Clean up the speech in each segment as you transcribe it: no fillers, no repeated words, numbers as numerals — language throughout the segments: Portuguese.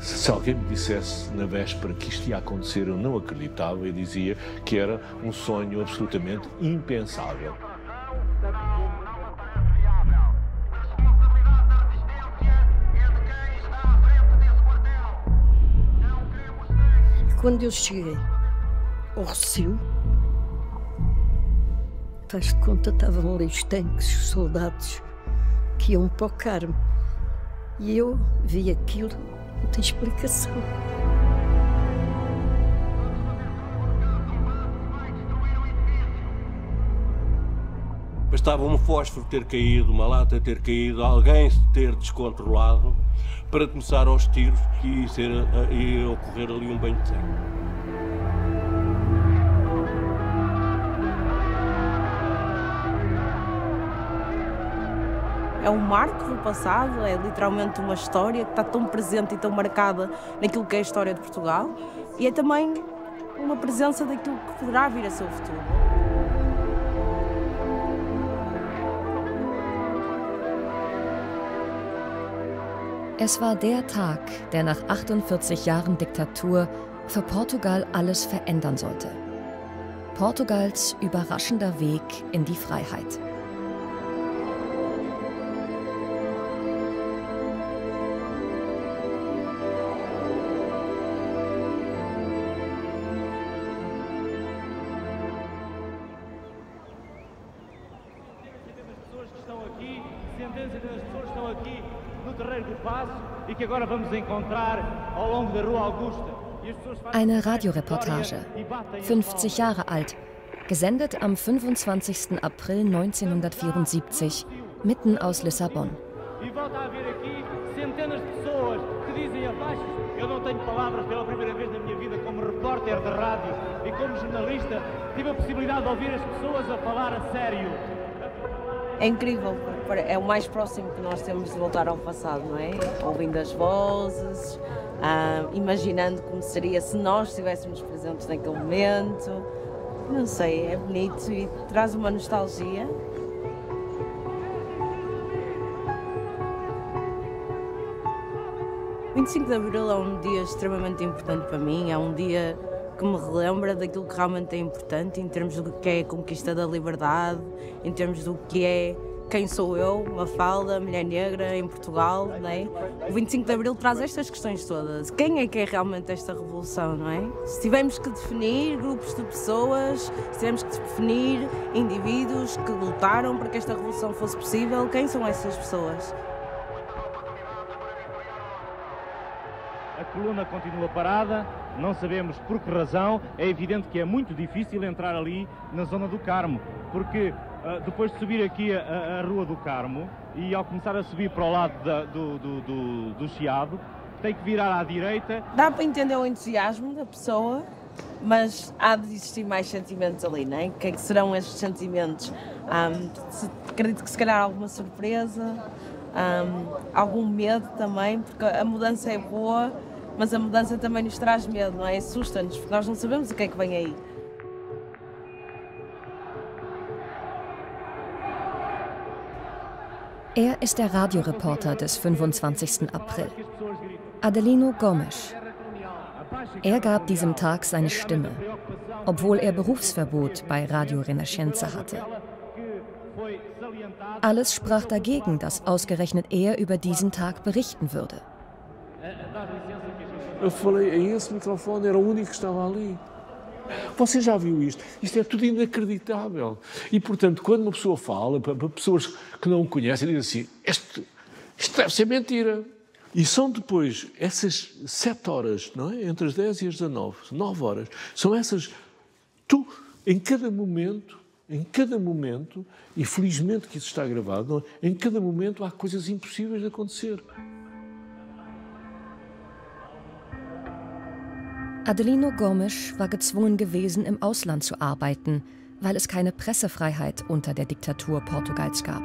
Se alguém me dissesse na véspera que isto ia acontecer, eu não acreditava e dizia que era um sonho absolutamente impensável. Quando eu cheguei ao Rossio, faz de conta, estavam ali os tanques, os soldados que iam para o Carmo. E eu vi aquilo, não tem explicação. Bastava um fósforo ter caído, uma lata ter caído, alguém se ter descontrolado para começar aos tiros e ia ocorrer ali um banho de sangue. É um marco do passado, é literalmente uma história que está tão presente e tão marcada naquilo que é a história de Portugal e é também uma presença daquilo que poderá vir a ser o futuro. Es war der Tag, der nach 48 Jahren Diktatur für Portugal alles verändern sollte. Portugals überraschender Weg in die Freiheit. Eine Radioreportage, 50 Jahre alt, gesendet am 25. April 1974, mitten aus Lissabon. Eu não tenho palavras, pela primeira vez na minha vida como repórter de rádio e como jornalista, tive a possibilidade de ouvir as pessoas a falar a sério. É incrível, é o mais próximo que nós temos de voltar ao passado, não é? Ouvindo as vozes, imaginando como seria se nós estivéssemos presentes naquele momento. Não sei, é bonito e traz uma nostalgia. O 25 de Abril é um dia extremamente importante para mim, é um dia que me relembra daquilo que realmente é importante em termos do que é a conquista da liberdade, em termos do que é quem sou eu, Mafalda, mulher negra em Portugal, não é? O 25 de Abril traz estas questões todas. Quem é realmente esta revolução, não é? Se tivermos que definir grupos de pessoas, se tivermos que definir indivíduos que lutaram para que esta revolução fosse possível, quem são essas pessoas? A coluna continua parada, não sabemos por que razão. É evidente que é muito difícil entrar ali na zona do Carmo, porque depois de subir aqui a Rua do Carmo e ao começar a subir para o lado do Chiado, tem que virar à direita. Dá para entender o entusiasmo da pessoa, mas há de existir mais sentimentos ali, não é? O que é que serão estes sentimentos? Acredito que se calhar alguma surpresa, algum medo também, porque a mudança é boa, mas a mudança também nos traz medo, não é? Assusta-nos, porque nós não sabemos o que é que vem aí. Er ist der Radioreporter des 25. April, Adelino Gomes. Er gab diesem Tag seine Stimme, obwohl er Berufsverbot bei Radio Renascença hatte. Alles sprach dagegen, dass ausgerechnet er über diesen Tag berichten würde. Eu falei a esse microfone, era o único que estava ali. Você já viu isto? Isto é tudo inacreditável. E, portanto, quando uma pessoa fala, para pessoas que não o conhecem, diz assim, isto deve ser mentira. E são depois essas 7 horas, não é? Entre as 10 e as 19, 9 horas, são essas, em cada momento, e felizmente que isso está gravado, não é? Em cada momento há coisas impossíveis de acontecer. Adelino Gomes war gezwungen gewesen, im Ausland zu arbeiten, weil es keine Pressefreiheit unter der Diktatur Portugals gab.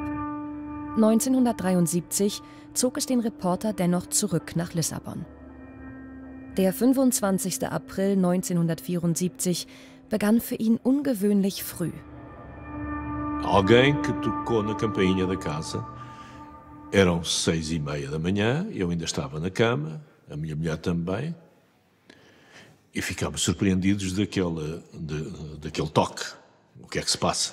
1973 zog es den Reporter dennoch zurück nach Lissabon. Der 25. April 1974 begann für ihn ungewöhnlich früh. Alguém que tocou na campainha da casa, eram 6:30 da manhã, eu ainda estava na cama, a minha mulher também, e ficámos surpreendidos daquele toque. O que é que se passa?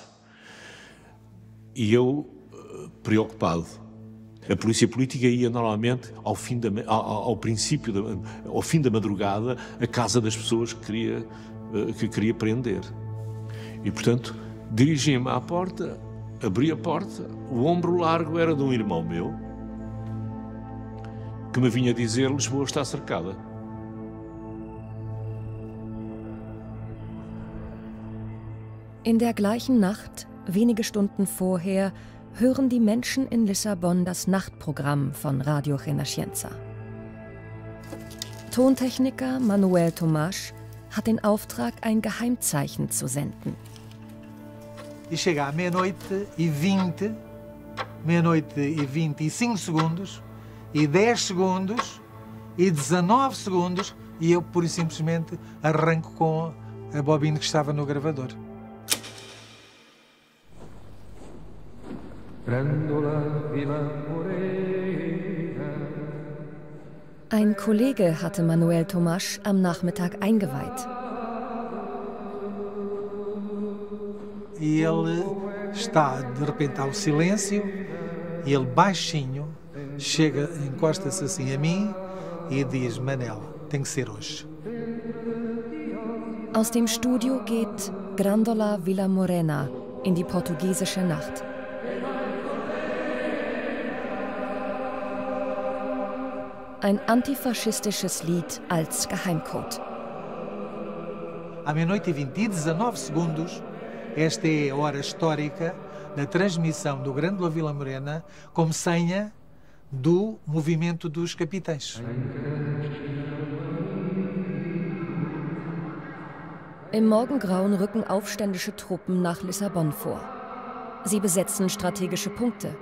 E eu, preocupado, a polícia política ia normalmente ao fim da madrugada à casa das pessoas que queria prender. E, portanto, dirigi-me à porta, abri a porta, o ombro largo era de um irmão meu, que me vinha dizer: Lisboa está cercada. In der gleichen Nacht, wenige Stunden vorher, hören die Menschen in Lissabon das Nachtprogramm von Radio Renascença. Tontechniker Manuel Tomás hat den Auftrag, ein Geheimzeichen zu senden. E chega à meia-noite e 20, meia-noite e 25 segundos, e 10 segundos, e 19 segundos, e eu, pura e simplesmente, arranco com a bobina que estava no gravador. Ein Kollege hatte Manuel Tomás am Nachmittag eingeweiht. E ele está, de repente, ao silêncio, e ele baixinho chega, encosta-se assim a mim e diz: Manel, tem que ser hoje. Aus dem Studio geht Grândola Vila Morena in die portugiesische Nacht. Ein antifaschistisches Lied als Geheimcode. À meia-noite e 20 e 19 segundos, esta é a hora histórica da transmissão do Grândola Vila Morena como senha do movimento dos capitães. Im Morgengrauen rücken aufständische Truppen nach Lissabon vor. Sie besetzen strategische Punkte.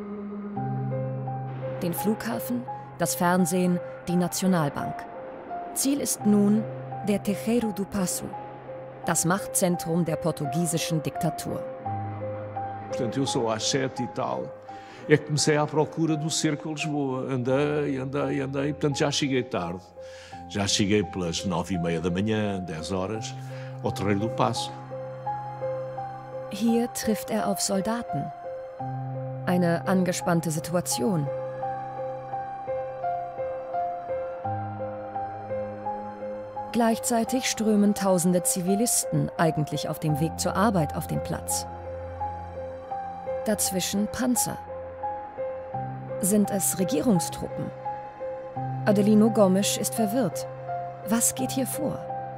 Den Flughafen, das Fernsehen, die Nationalbank. Ziel ist nun der Terreiro do Paço, das Machtzentrum der portugiesischen Diktatur. Portanto, eu só às 7 e tal é que comecei à procura do cerco a Lisboa. Andei, portanto já cheguei tarde. Já cheguei pelas 9:30 da manhã, 10 horas, ao Terreiro do Paço. Hier trifft er auf Soldaten. Eine angespannte Situation. Gleichzeitig strömen tausende Zivilisten eigentlich auf dem Weg zur Arbeit auf den Platz. Dazwischen Panzer. Sind es Regierungstruppen? Adelino Gomes ist verwirrt. Was geht hier vor?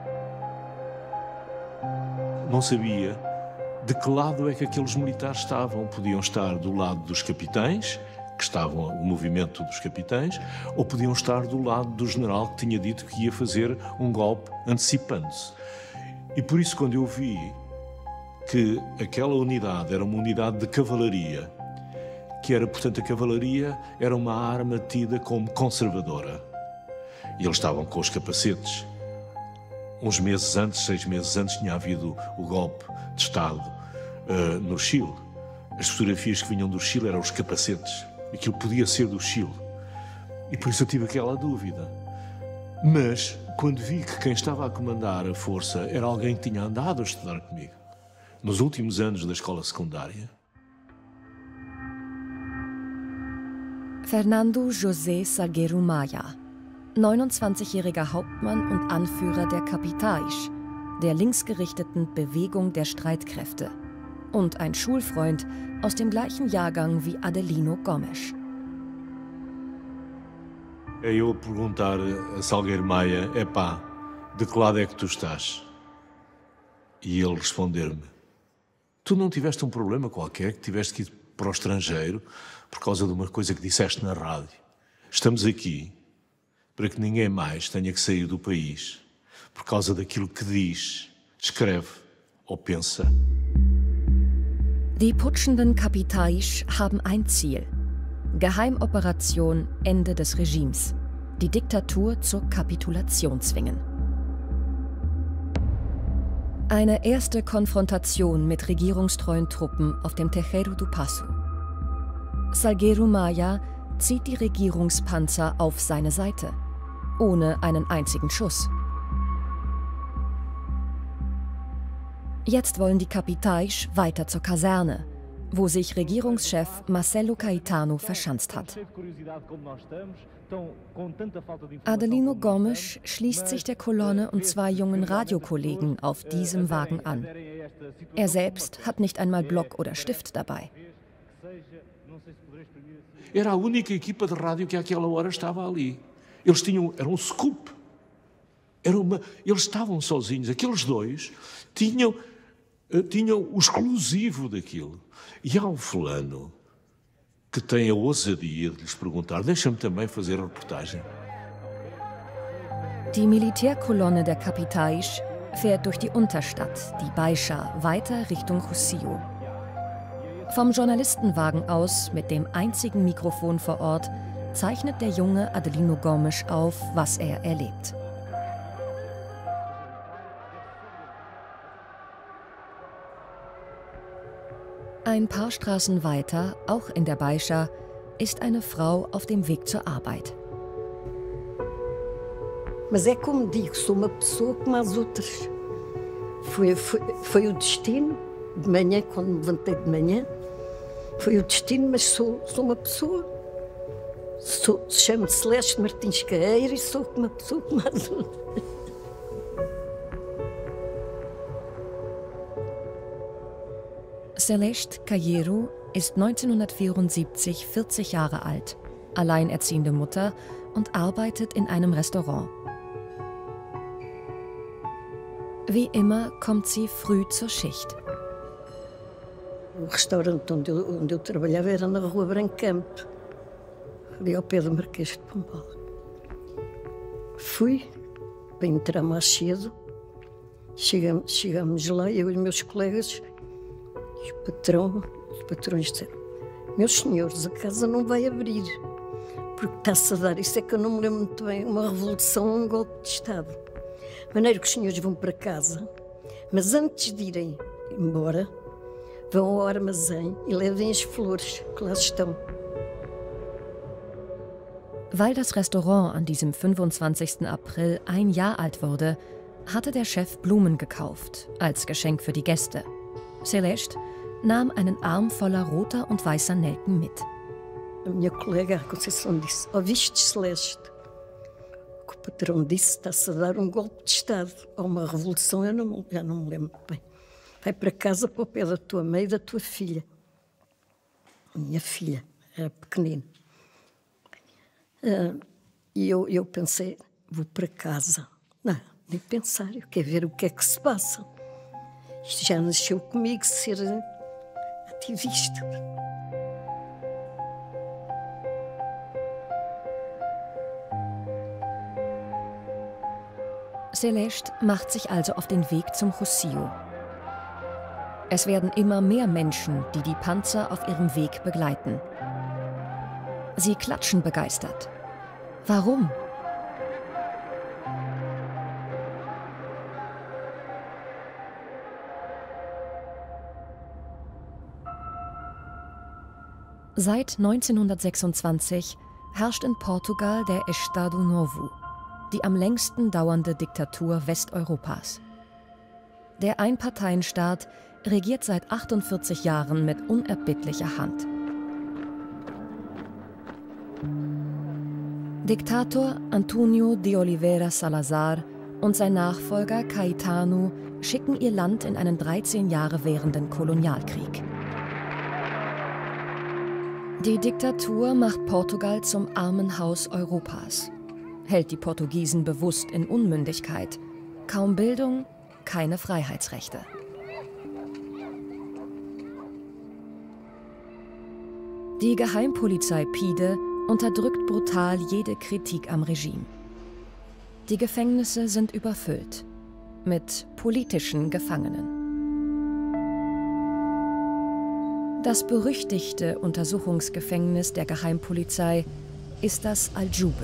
Não sabia de que lado é que aqueles militares estavam. Podiam estar do lado dos capitães, que estavam o movimento dos capitães, ou podiam estar do lado do general que tinha dito que ia fazer um golpe antecipando-se. E por isso, quando eu vi que aquela unidade era uma unidade de cavalaria, que era, portanto, a cavalaria era uma arma tida como conservadora, e eles estavam com os capacetes. Uns meses antes, 6 meses antes, tinha havido o golpe de Estado no Chile. As fotografias que vinham do Chile eram os capacetes. Aquilo podia ser do Chile. E por isso eu tive aquela dúvida. Mas, quando vi que quem estava a comandar a força era alguém que tinha andado a estudar comigo, nos últimos anos da escola secundária. Fernando José Salgueiro Maia, 29-jähriger Hauptmann und Anführer der Capitães, der linksgerichteten Bewegung der Streitkräfte, und ein Schulfreund aus dem gleichen Jahrgang wie Adelino Gomes. É eu perguntar a Salgueiro Maia: epá, de que lado é que tu estás? E ele responder-me: tu não tiveste um problema qualquer, que tiveste que ir para o estrangeiro por causa de uma coisa que disseste na rádio? Estamos aqui para que ninguém mais tenha que sair do país por causa daquilo que diz, escreve ou pensa. Die putschenden Capitães haben ein Ziel: Geheimoperation Ende des Regimes, die Diktatur zur Kapitulation zwingen. Eine erste Konfrontation mit regierungstreuen Truppen auf dem Terreiro do Paço. Salgueiro Maia zieht die Regierungspanzer auf seine Seite. ohne einen einzigen Schuss. Jetzt wollen die Capitães weiter zur Kaserne, wo sich Regierungschef Marcelo Caetano verschanzt hat. Adelino Gomes schließt sich der Kolonne und 2 jungen Radiokollegen auf diesem Wagen an. Er selbst hat nicht einmal Block oder Stift dabei. Era a única equipa de rádio que àquela hora estava ali. Eles tinham, era um scoop. Eles estavam sozinhos. Aqueles 2 tinham o exclusivo daquilo. E há um fulano que tem a ousadia de lhes perguntar: deixa-me também fazer a reportagem. Die Militärkolonne der Capitães fährt durch die Unterstadt, die Baixa, weiter Richtung Rossio. Vom Journalistenwagen aus, mit dem einzigen Mikrofon vor Ort, zeichnet der junge Adelino Gomes auf, was er erlebt. Ein paar Straßen weiter, auch in der Baixa, ist eine Frau auf dem Weg zur Arbeit. Mas é como digo, sou uma pessoa como as outras. Foi o destino, de manhã, quando me levantei de manhã, foi o destino, mas sou uma pessoa. Chamo-me Celeste Martins Carreira e sou uma pessoa como as outras. Celeste Cayeiro ist 1974 40 Jahre alt, alleinerziehende Mutter und arbeitet in einem Restaurant. Wie immer kommt sie früh zur Schicht. O restaurante onde eu trabalhava era na Rua Brancamp, ali ao pé do Marquês de Pombal. Fui para entrar mais cedo, chegámos lá, eu e os meus colegas. Os patrões disseram: meus senhores, a casa não vai abrir, porque está-se a dar, isso é que eu não me lembro muito bem, uma revolução ou um golpe de Estado. De maneira que os senhores vão para casa, mas antes de irem embora, vão ao armazém e levem as flores que lá estão. Weil das Restaurant an diesem 25. April 1 Jahr alt wurde, hatte der Chef Blumen gekauft, als Geschenk für die Gäste. Celeste nahm einen Arm voller roter und weißer Nelken mit. A minha colega, a Conceição, disse: ouviste, Celeste? O que o patrão disse, está-se a dar um golpe de Estado, ou uma revolução, já não me lembro bem. Vai para casa, para o pé da tua mãe e da tua filha. A minha filha era pequenina. E eu pensei: vou para casa. Não, nem pensar, eu quero ver o que é que se passa. Isto já nasceu comigo, ser ativista. Celeste macht sich also auf den Weg zum Rossio. Es werden immer mehr Menschen, die die Panzer auf ihrem Weg begleiten. Sie klatschen begeistert. Warum? Seit 1926 herrscht in Portugal der Estado Novo, die am längsten dauernde Diktatur Westeuropas. Der Einparteienstaat regiert seit 48 Jahren mit unerbittlicher Hand. Diktator António de Oliveira Salazar und sein Nachfolger Caetano schicken ihr Land in einen 13 Jahre währenden Kolonialkrieg. Die Diktatur macht Portugal zum Armenhaus Europas, hält die Portugiesen bewusst in Unmündigkeit. Kaum Bildung, keine Freiheitsrechte. Die Geheimpolizei PIDE unterdrückt brutal jede Kritik am Regime. Die Gefängnisse sind überfüllt mit politischen Gefangenen. Das berüchtigte Untersuchungsgefängnis der Geheimpolizei ist das Aljube.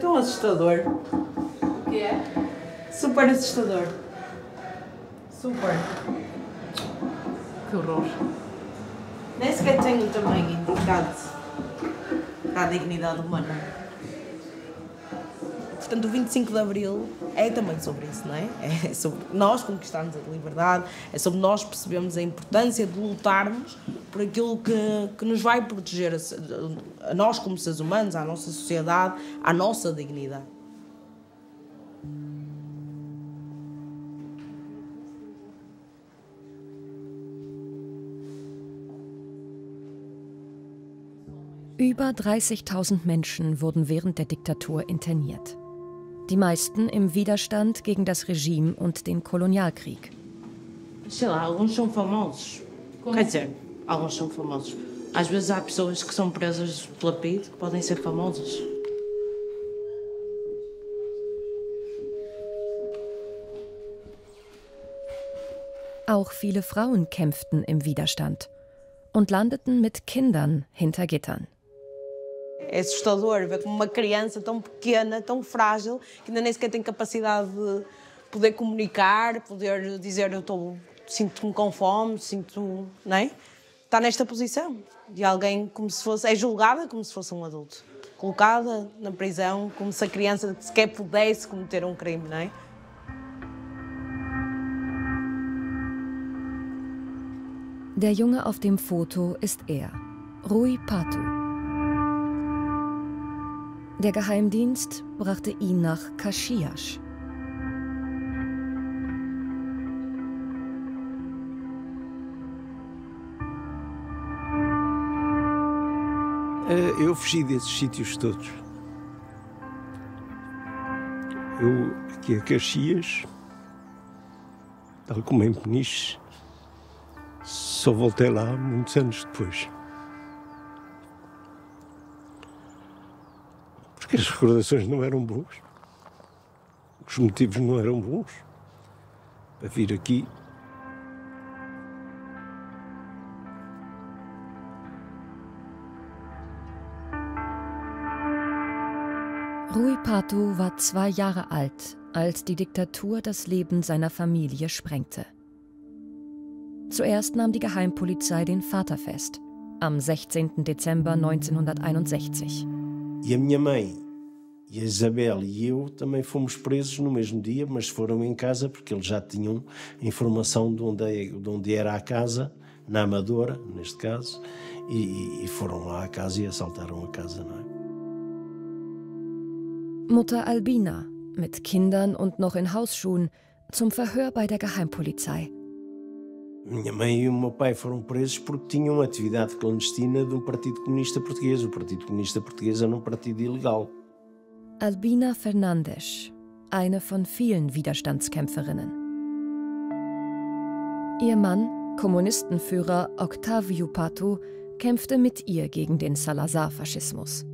tão assustador. O que é? Super assustador. Super. Que horror. Nem sequer tem um tamanho indicado para a dignidade humana. Portanto, o 25 de Abril é também sobre isso, não é? É sobre nós conquistarmos a liberdade, é sobre nós percebermos a importância de lutarmos por aquilo que nos vai proteger a nós como seres humanos, à nossa sociedade, à nossa dignidade. Über 30.000 Menschen wurden während der Diktatur interniert. Die meisten im Widerstand gegen das Regime und den Kolonialkrieg. Sei lá, alguns são famosos. Quer dizer, alguns são famosos. Às vezes há pessoas que são presas pela PIDE que podem ser famosas. Auch viele Frauen kämpften im Widerstand und landeten mit Kindern hinter Gittern. É assustador ver como uma criança tão pequena, tão frágil, que ainda nem sequer tem capacidade de poder comunicar, poder dizer sinto-me com fome, não é? Está nesta posição de alguém como se fosse, é julgada como se fosse um adulto, colocada na prisão como se a criança sequer pudesse cometer um crime, não é? Der Junge auf dem Foto ist er, Rui Patu. Der Geheimdienst brachte ihn nach Caxias. Eu fugi desses sítios todos. Eu, aqui a Caxias, tal como em Peniche, só voltei lá muitos anos depois. Porque as recordações não eram boas. Os motivos não eram bons para vir aqui. Rui Patu war 2 Jahre alt, als die Diktatur das Leben seiner Familie sprengte. Zuerst nahm die Geheimpolizei den Vater fest, am 16. Dezember 1961. E a minha mãe, e a Isabel e eu também fomos presos no mesmo dia, mas foram em casa porque eles já tinham informação de onde era a casa, na Amadora, neste caso, e foram lá à casa e assaltaram a casa, não é? Mutter Albina, mit Kindern und noch in Hausschuhen, zum Verhör bei der Geheimpolizei. Minha mãe e o meu pai foram presos porque tinham uma atividade clandestina do Partido Comunista Português. O Partido Comunista Português era um partido ilegal. Albina Fernandes, eine von vielen Widerstandskämpferinnen. Ihr Mann, Kommunistenführer Octavio Patu, kämpfte mit ihr gegen den Salazar-Faschismus.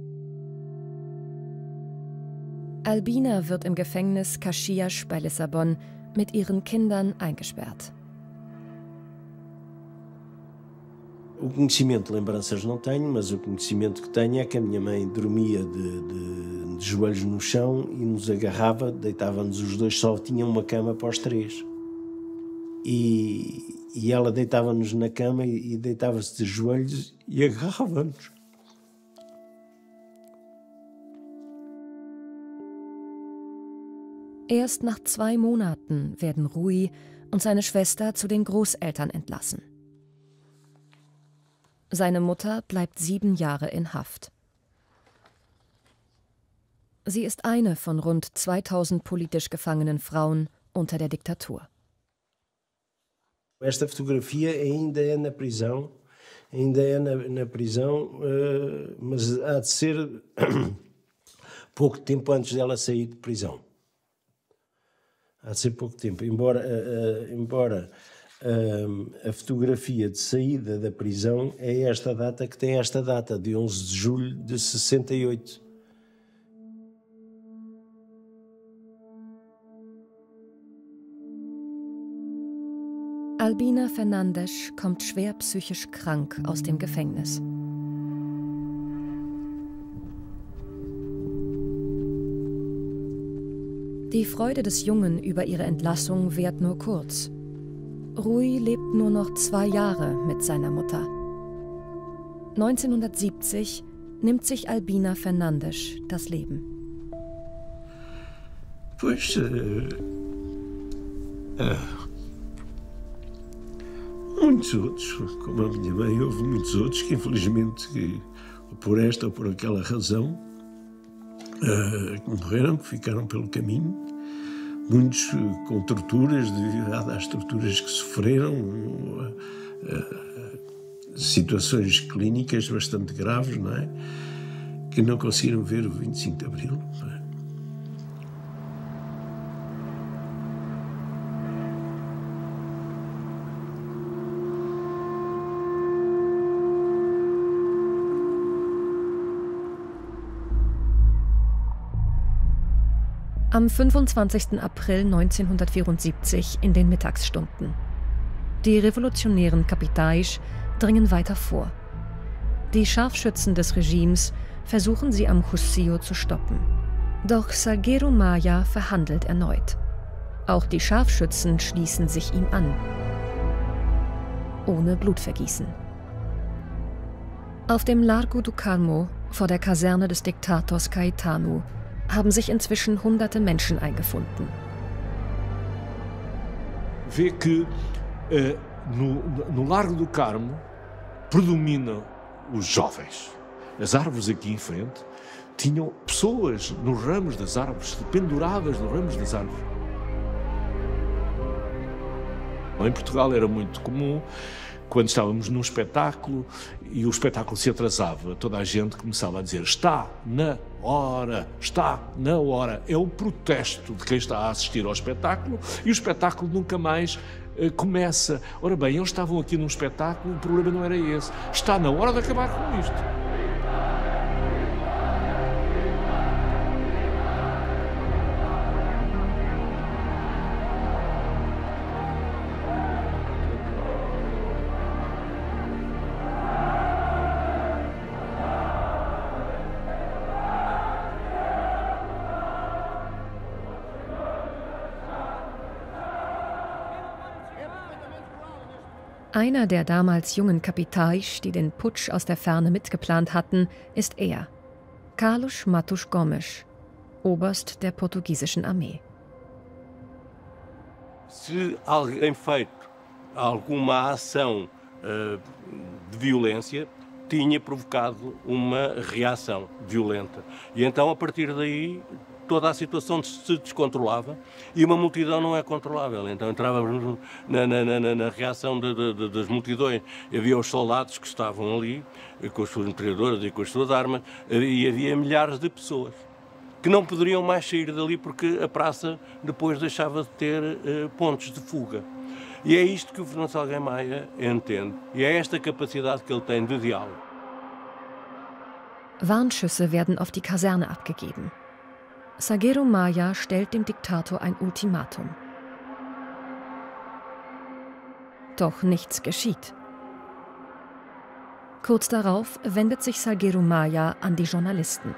Albina wird im Gefängnis Caxias bei Lissabon mit ihren Kindern eingesperrt. O conhecimento de lembranças não tenho, mas o conhecimento que tenho é que a minha mãe dormia de joelhos no chão e nos agarrava, deitava-nos os dois, só tinha uma cama para os 3. E ela deitava-nos na cama e deitava-se de joelhos e agarrava-nos. Erst nach 2 Monaten werden Rui und seine Schwester zu den Großeltern entlassen. Seine Mutter bleibt 7 Jahre in Haft. Sie ist eine von rund 2000 politisch gefangenen Frauen unter der Diktatur. Esta fotografia ainda é na prisão, mas há de ser pouco tempo antes dela sair de prisão. Há de ser pouco tempo, embora a fotografia de saída da prisão é esta data, que tem esta data, de 11 de julho de 68. Albina Fernandes kommt schwer psychisch krank aus dem Gefängnis. Die Freude des Jungen über ihre Entlassung währt nur kurz. Rui lebt nur noch 2 Jahre mit seiner Mutter. 1970 nimmt sich Albina Fernandes das Leben. Pois, muitos outros, como a minha mãe, houve muitos outros que infelizmente, por esta ou por aquela razão, que morreram, que ficaram pelo caminho. Muitos com torturas, devido às torturas que sofreram, situações clínicas bastante graves, não é? Que não conseguiram ver o 25 de Abril. Não é? Am 25. April 1974 in den Mittagsstunden. Die revolutionären Kapitães dringen weiter vor. Die Scharfschützen des Regimes versuchen sie am Rossio zu stoppen. Doch Salgueiro Maia verhandelt erneut. Auch die Scharfschützen schließen sich ihm an. Ohne Blutvergießen. Auf dem Largo do Carmo, vor der Kaserne des Diktators Caetano, haben sich inzwischen hunderte Menschen eingefunden. Vê que no Largo do Carmo predominam os jovens. As árvores aqui em frente tinham pessoas nos ramos das árvores, penduradas nos ramos das árvores. Em Portugal era muito comum, quando estávamos num espetáculo e o espetáculo se atrasava, toda a gente começava a dizer: está na hora, está na hora. É o protesto de quem está a assistir ao espetáculo e o espetáculo nunca mais começa. Ora bem, eles estavam aqui num espetáculo, o problema não era esse. Está na hora de acabar com isto. Einer der damals jungen Kapitães, die den Putsch aus der Ferne mitgeplant hatten, ist er, Carlos Matos Gomes, Oberst der portugiesischen Armee. Se alguém feito alguma ação de violência, tinha provocado uma reação violenta. E então, a partir daí, toda a situação se descontrolava e uma multidão não é controlável. Então entrávamos na reação das multidões. Havia os soldados que estavam ali, com as suas metralhadoras e com as suas armas, e havia milhares de pessoas que não poderiam mais sair dali porque a praça depois deixava de ter pontos de fuga. E é isto que o Fernando Salgueiro Maia entende, e é esta capacidade que ele tem de diálogo. Warnschüsse werden auf die Kaserne abgegeben. Salgueiro Maia stellt dem Diktator ein Ultimatum. Doch nichts geschieht. Kurz darauf wendet sich Salgueiro Maia an die Journalisten.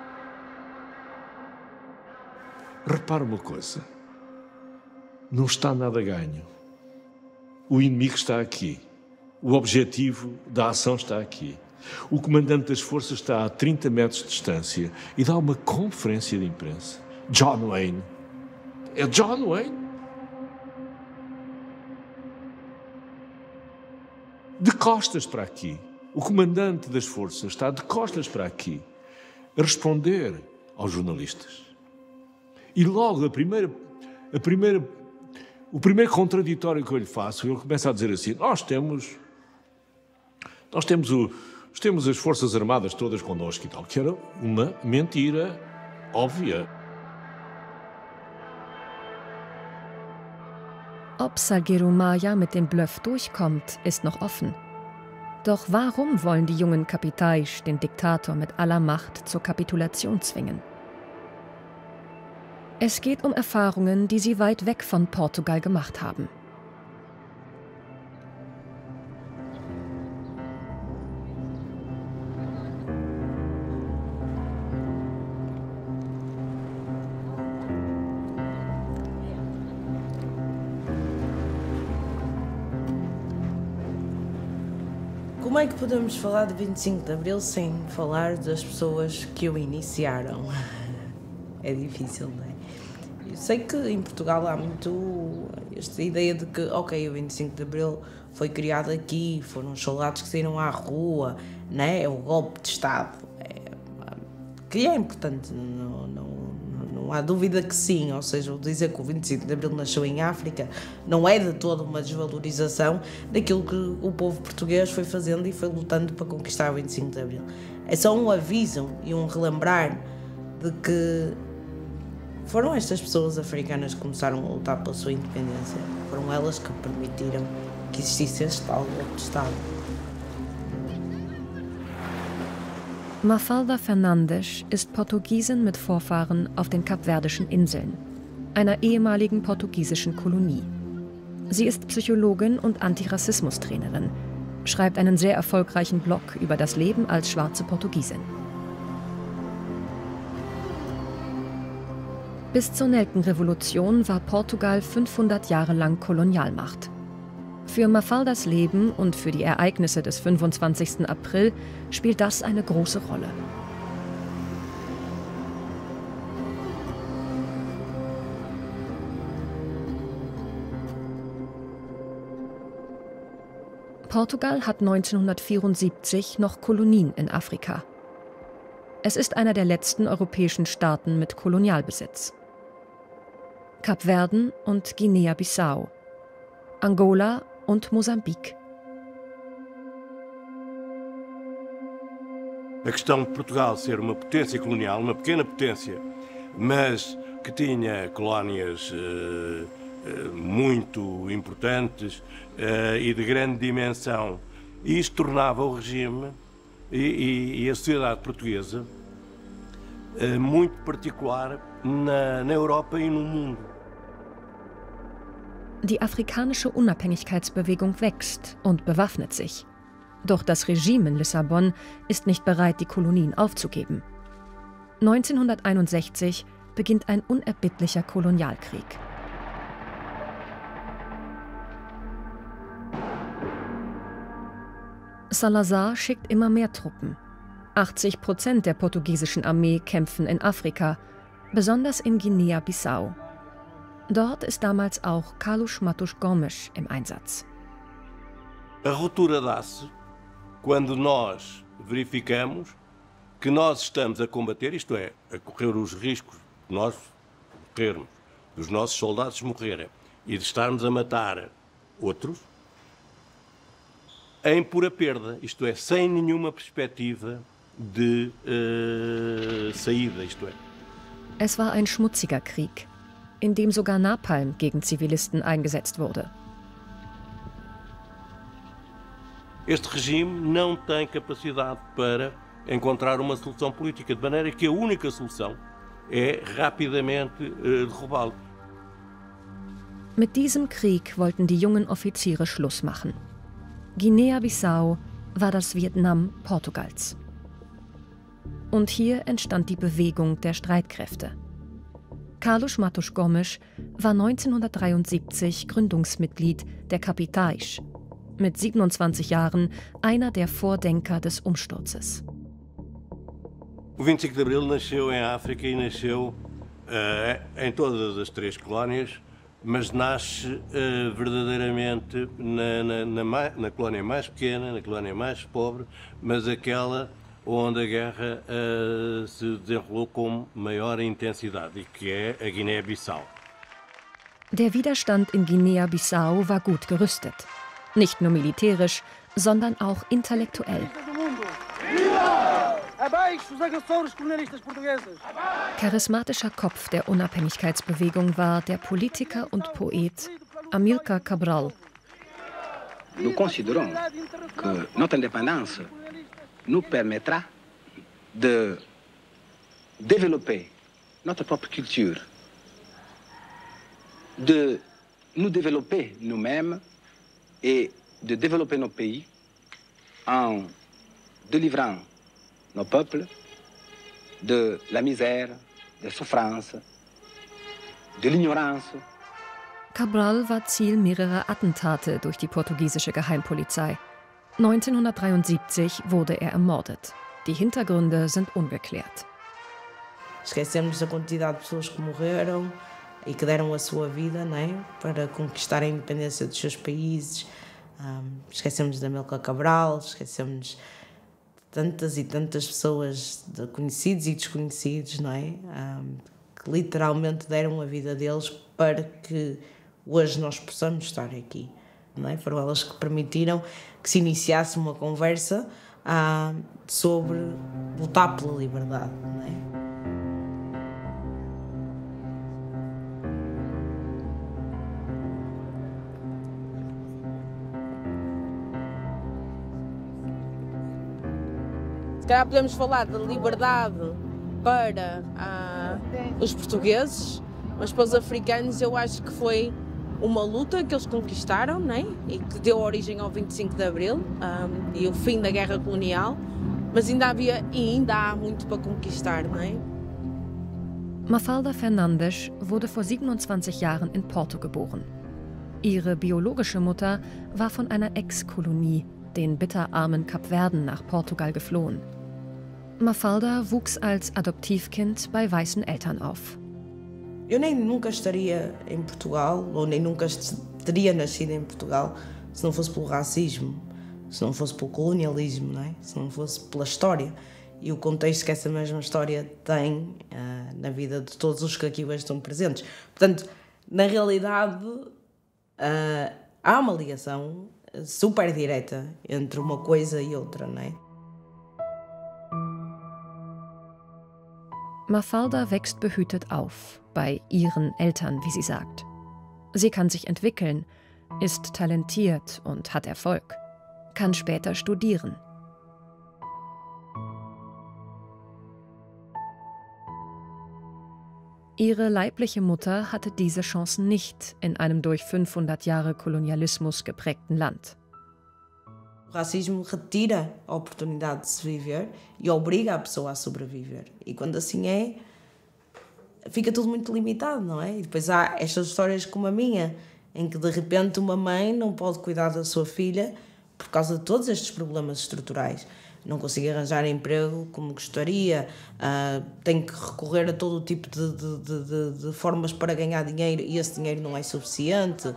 Repara uma coisa, não está nada ganho. O inimigo está aqui. O objetivo da ação está aqui. O comandante das forças está a 30 metros de distância e dá uma conferência de imprensa. John Wayne. É John Wayne. De costas para aqui. O comandante das forças está de costas para aqui a responder aos jornalistas. E logo o primeiro contraditório que eu lhe faço, ele começa a dizer assim: nós temos as Forças Armadas todas connosco e tal, que era uma mentira óbvia. Ob Salgueiro Maia mit dem Bluff durchkommt, ist noch offen. Doch warum wollen die jungen Kapitães den Diktator mit aller Macht zur Kapitulation zwingen? Es geht um Erfahrungen, die sie weit weg von Portugal gemacht haben. Como é que podemos falar de 25 de Abril sem falar das pessoas que o iniciaram? É difícil, não é? Eu sei que em Portugal há muito esta ideia de que, ok, o 25 de Abril foi criado aqui, foram os soldados que saíram à rua, né? É o golpe de Estado. Que é importante, não há dúvida que sim, ou seja, dizer que o 25 de Abril nasceu em África não é de toda uma desvalorização daquilo que o povo português foi fazendo e foi lutando para conquistar o 25 de Abril. É só um aviso e um relembrar de que foram estas pessoas africanas que começaram a lutar pela sua independência, foram elas que permitiram que existisse este tal golpe de Estado. Mafalda Fernandes ist Portugiesin mit Vorfahren auf den Kapverdischen Inseln, einer ehemaligen portugiesischen Kolonie. Sie ist Psychologin und Antirassismustrainerin, schreibt einen sehr erfolgreichen Blog über das Leben als schwarze Portugiesin. Bis zur Nelkenrevolution war Portugal 500 Jahre lang Kolonialmacht. Für Mafaldas Leben und für die Ereignisse des 25. April spielt das eine große Rolle. Portugal hat 1974 noch Kolonien in Afrika. Es ist einer der letzten europäischen Staaten mit Kolonialbesitz. Kapverden und Guinea-Bissau, Angola und Moçambique. A questão de Portugal ser uma potência colonial, uma pequena potência, mas que tinha colónias muito importantes e de grande dimensão, e isto tornava o regime e a sociedade portuguesa muito particular na Europa e no mundo. Die afrikanische Unabhängigkeitsbewegung wächst und bewaffnet sich. Doch das Regime in Lissabon ist nicht bereit, die Kolonien aufzugeben. 1961 beginnt ein unerbittlicher Kolonialkrieg. Salazar schickt immer mehr Truppen. 80% der portugiesischen Armee kämpfen in Afrika, besonders in Guinea-Bissau. Dort ist damals auch Carlos Matos Gomes im Einsatz. A ruptura dá-se quando nós verificamos que nós estamos a combater, isto é, a correr os riscos de nós morrermos, dos nossos soldados morrerem e de estarmos a matar outros, em pura perda, isto é, sem nenhuma perspectiva de saída, isto é. Es war ein schmutziger Krieg, in dem sogar Napalm gegen Zivilisten eingesetzt wurde. Este regime não tem capacidade para encontrar uma solução política, de maneira que a única solução é rapidamente derrubá-lo. Mit diesem Krieg wollten die jungen Offiziere Schluss machen. Guinea-Bissau war das Vietnam Portugals. Und hier entstand die Bewegung der Streitkräfte. Carlos Matos Gomes war 1973 Gründungsmitglied der Capitais, mit 27 Jahren einer der Vordenker des Umsturzes. O 25 de Abril nasceu em África e nasceu em todas as três colónias, mas nasce verdadeiramente na colónia mais pequena, na colónia mais pobre, mas aquela onde a guerra se desenrolou com maior intensidade, e que é a Guiné-Bissau. Der Widerstand in Guinea-Bissau war gut gerüstet. Nicht nur militärisch, sondern auch intellektuell. Charismatischer Kopf der Unabhängigkeitsbewegung war der Politiker und Poet Amilcar Cabral. Nous considérons que notre indépendance nous permettra de développer notre propre culture, de nous développer nous-mêmes et de développer nos pays en délivrant nos peuples de la misère, der souffrance, de l'ignorance. Cabral war Ziel mehrerer Attentate durch die portugiesische Geheimpolizei. 1973 wurde er ermordet. Die Hintergründe sind ungeklärt. Esquecemos a quantidade de pessoas que morreram e que deram a sua vida, não é? Para conquistar a independência dos seus países. Esquecemos da Amílcar Cabral, esquecemos tantas e tantas pessoas, de conhecidos e desconhecidos, não é? Que literalmente deram a vida deles para que hoje nós possamos estar aqui, não é? Foram elas que permitiram que se iniciasse uma conversa sobre lutar pela liberdade, não é? Se calhar podemos falar de liberdade para os portugueses, mas para os africanos eu acho que foi uma luta que eles conquistaram, não é? E que deu origem ao 25 de Abril e o fim da guerra colonial, mas ainda havia e ainda há muito para conquistar, não é? Mafalda Fernandes wurde vor 27 Jahren in Porto geboren. Ihre biologische Mutter war von einer Ex-Kolonie, den bitterarmen Kapverden, nach Portugal geflohen. Mafalda wuchs als Adoptivkind bei weißen Eltern auf. Eu nem nunca estaria em Portugal, ou nem nunca teria nascido em Portugal, se não fosse pelo racismo, se não fosse pelo colonialismo, não é? Se não fosse pela história e o contexto que essa mesma história tem na vida de todos os que aqui hoje estão presentes. Portanto, na realidade, há uma ligação super direta entre uma coisa e outra, não é? Mafalda wächst behütet auf, bei ihren Eltern, wie sie sagt. Sie kann sich entwickeln, ist talentiert und hat Erfolg, kann später studieren. Ihre leibliche Mutter hatte diese Chancen nicht in einem durch 500 Jahre Kolonialismus geprägten Land. O racismo retira a oportunidade de se viver e obriga a pessoa a sobreviver. E quando assim é, fica tudo muito limitado, não é? E depois há estas histórias como a minha, em que de repente uma mãe não pode cuidar da sua filha por causa de todos estes problemas estruturais. Não consegue arranjar emprego como gostaria, tem que recorrer a todo o tipo de formas para ganhar dinheiro e esse dinheiro não é suficiente.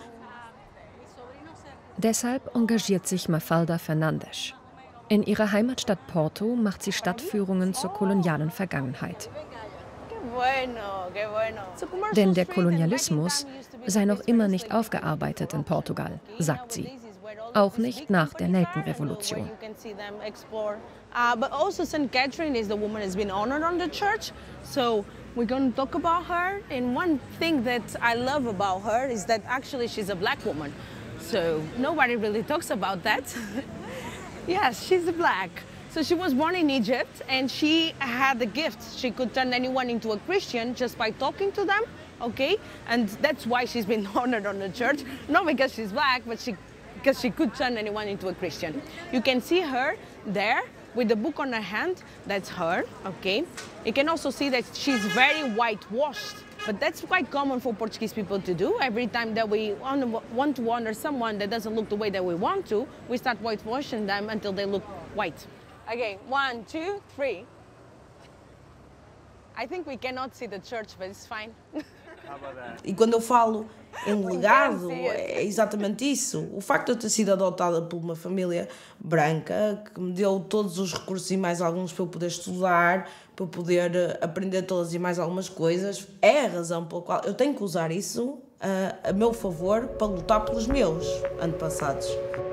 Deshalb engagiert sich Mafalda Fernandes. In ihrer Heimatstadt Porto macht sie Stadtführungen zur kolonialen Vergangenheit. Denn der Kolonialismus sei noch immer nicht aufgearbeitet in Portugal, sagt sie. Auch nicht nach der Nelkenrevolution. But also St. Catherine is the woman has been honored on the church, so we're going to talk about her. And one thing that I love about her is that actually she's a black woman. So nobody really talks about that. Yes, she's black. So she was born in Egypt and she had the gift. She could turn anyone into a Christian just by talking to them, okay? And that's why she's been honored on the church. Not because she's black, but because she could turn anyone into a Christian. You can see her there with the book on her hand. That's her, okay? You can also see that she's very whitewashed. But that's quite common for Portuguese people to do. Every time that we want to honor someone that doesn't look the way that we want to, we start whitewashing them until they look white. Okay, 1, 2, 3. I think we cannot see the church, but it's fine. E quando eu falo em legado, é exatamente isso. O facto de eu ter sido adotada por uma família branca, que me deu todos os recursos e mais alguns para eu poder estudar, para eu poder aprender todas e mais algumas coisas, é a razão pela qual eu tenho que usar isso a meu favor para lutar pelos meus antepassados.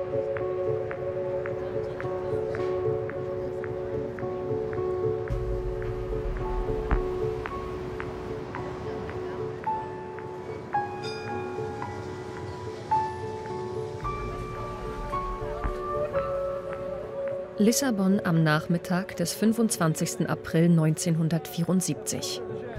Lissabon am Nachmittag des 25. April 1974.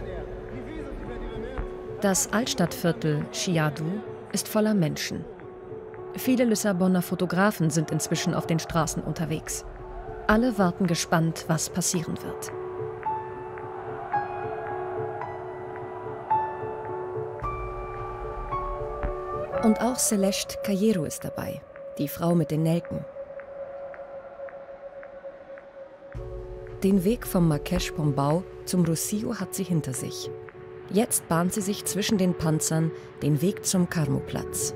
Das Altstadtviertel Chiado ist voller Menschen. Viele Lissabonner Fotografen sind inzwischen auf den Straßen unterwegs. Alle warten gespannt, was passieren wird. Und auch Celeste Caiero ist dabei, die Frau mit den Nelken. Den Weg vom Marquês Pombal zum Rossio hat sie hinter sich. Jetzt bahnt sie sich zwischen den Panzern den Weg zum Carmo-Platz.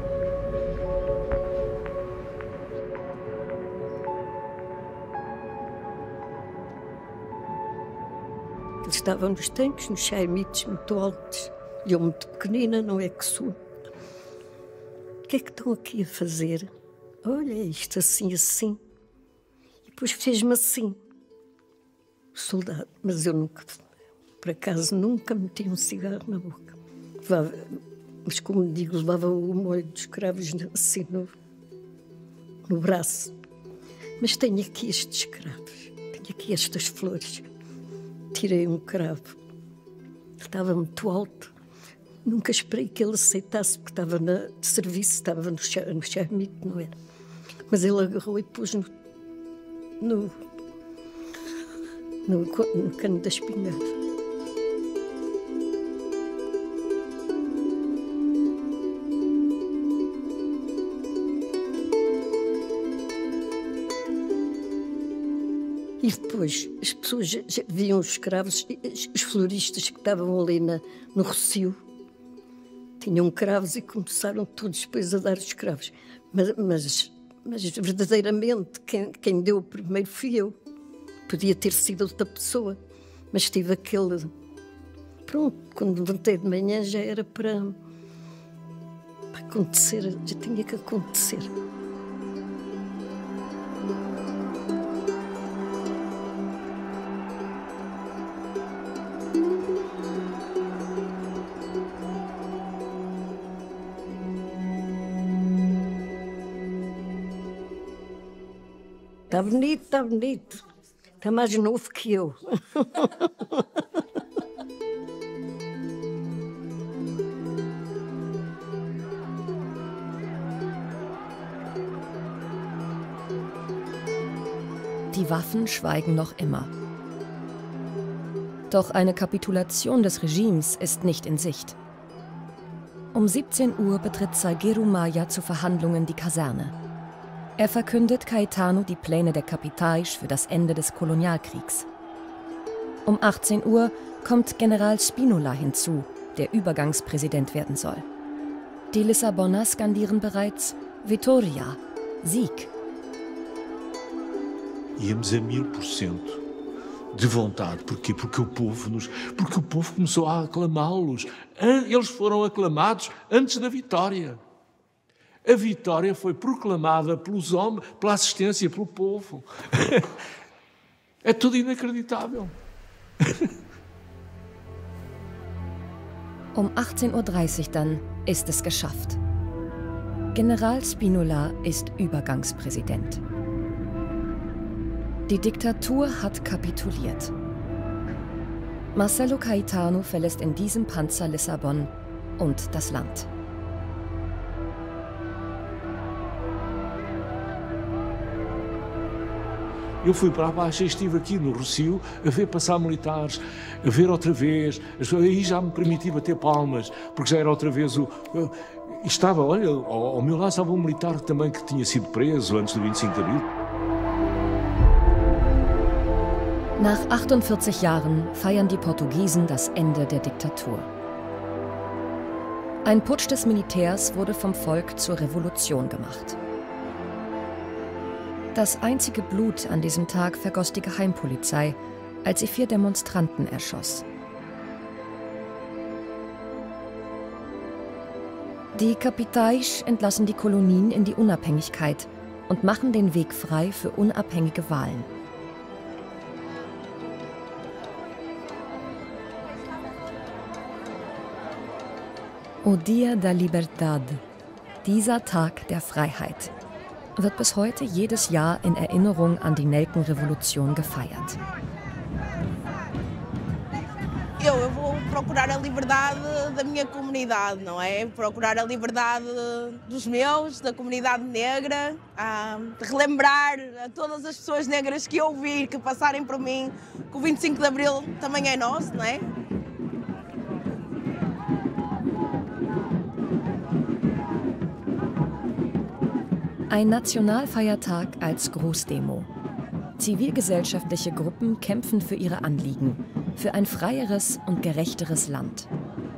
Eles estavam nos tanques, nos chaimites muito altos. E eu muito pequenina, não é que sou. O que é que estão aqui a fazer? Olha, isto assim, assim. E depois fez-me assim. O soldado. Mas eu nunca, por acaso, nunca meti um cigarro na boca. Levava, mas como digo, levava o molho dos cravos assim no braço. Mas tenho aqui estes cravos. Tenho aqui estas flores. Tirei um cravo. Estava muito alto. Nunca esperei que ele aceitasse, porque estava de serviço, estava no charmite, não era? Mas ele agarrou e pôs no cano da espingarda. E depois as pessoas já viam os escravos, os floristas que estavam ali no Rossio, tinham cravos e começaram todos depois a dar os cravos. Mas verdadeiramente quem deu o primeiro fui eu. Podia ter sido outra pessoa, mas tive aquele... Pronto, quando levantei de manhã já era para acontecer, já tinha que acontecer. Está bonito, está bonito. Está mais novo que eu. Die Waffen schweigen noch immer. Doch eine Kapitulation des Regimes ist nicht in Sicht. Um 17 Uhr betritt Salgueiro Maia zu Verhandlungen die Kaserne. Er verkündet Caetano die Pläne der Capitais für das Ende des Kolonialkriegs. Um 18 Uhr kommt General Spínola hinzu, der Übergangspräsident werden soll. Die Lissabonner skandieren bereits Vitória, Sieg. Íamos a 1000% de vontade. Porquê? Porque o povo começou a aclamá-los. Eles foram aclamados antes da vitória. A vitória foi proclamada pelos homens, pela assistência, pelo povo. É tudo inacreditável. Um 18:30 Uhr dann ist es geschafft. General Spínola ist Übergangspräsident. Die Diktatur hat kapituliert. Marcelo Caetano verlässt in diesem Panzer Lissabon und das Land. Eu fui para baixo e estive aqui no Rossio a ver passar militares, a ver outra vez. Aí já me permiti bater palmas, porque já era outra vez estava, olha, ao meu lado estava um militar também que tinha sido preso antes do 25 de Abril. Nach 48 Jahren feiern die Portugiesen das Ende der Diktatur. Ein Putsch des Militärs wurde vom Volk zur Revolution gemacht. Das einzige Blut an diesem Tag vergoss die Geheimpolizei, als sie 4 Demonstranten erschoss. Die Capitais entlassen die Kolonien in die Unabhängigkeit und machen den Weg frei für unabhängige Wahlen. O Dia da Liberdade, dieser Tag der Freiheit, wird bis heute jedes Jahr in Erinnerung an die Nelkenrevolution gefeiert. Eu vou procurar a liberdade da minha comunidade, não é? Procurar a liberdade dos meus, da comunidade negra, relembrar a todas as pessoas negras que eu vi, que passarem por mim, que o 25 de Abril também é nosso, não é? Ein Nationalfeiertag als Großdemo. Zivilgesellschaftliche Gruppen kämpfen für ihre Anliegen, für ein freieres und gerechteres Land.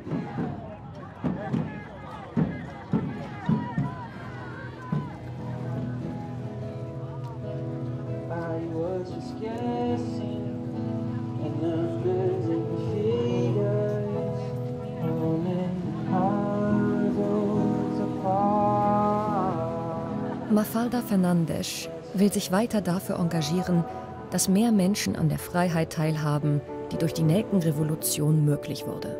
Mafalda Fernandes will sich weiter dafür engagieren, dass mehr Menschen an der Freiheit teilhaben, die durch die Nelkenrevolution möglich wurde.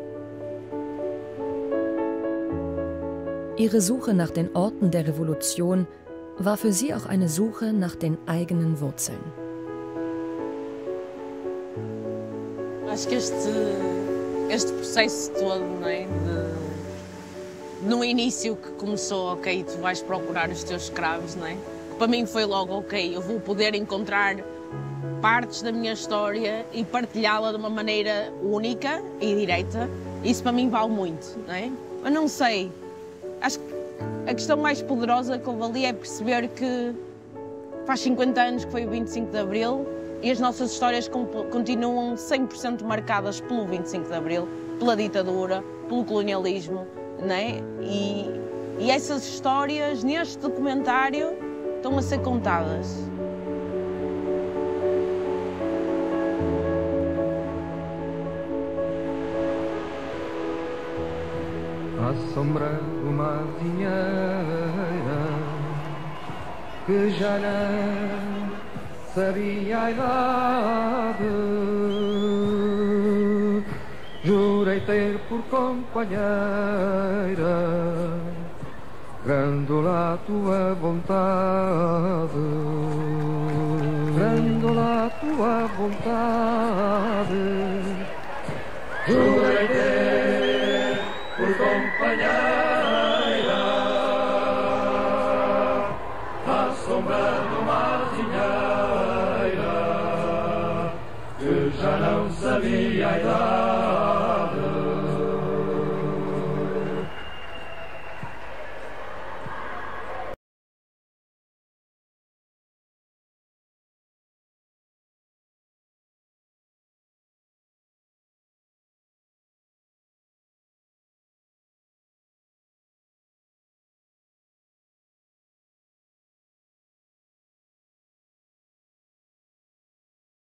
Ihre Suche nach den Orten der Revolution war für sie auch eine Suche nach den eigenen Wurzeln. Acho que este processo todo, não é? No início que começou, ok, tu vais procurar os teus escravos, não é? Para mim foi logo, ok, eu vou poder encontrar partes da minha história e partilhá-la de uma maneira única e direta. Isso para mim vale muito, não é? Eu não sei, acho que a questão mais poderosa que houve ali é perceber que faz 50 anos que foi o 25 de Abril e as nossas histórias continuam 100% marcadas pelo 25 de Abril, pela ditadura, pelo colonialismo, não é? E essas histórias, neste documentário, estão a ser contadas. À sombra de uma vinheira que já não sabia a idade, jurei ter por companheira Grândola a tua vontade, Grândola a tua vontade, jurei ter por companheira à sombra de uma vinheira que já não sabia a idade.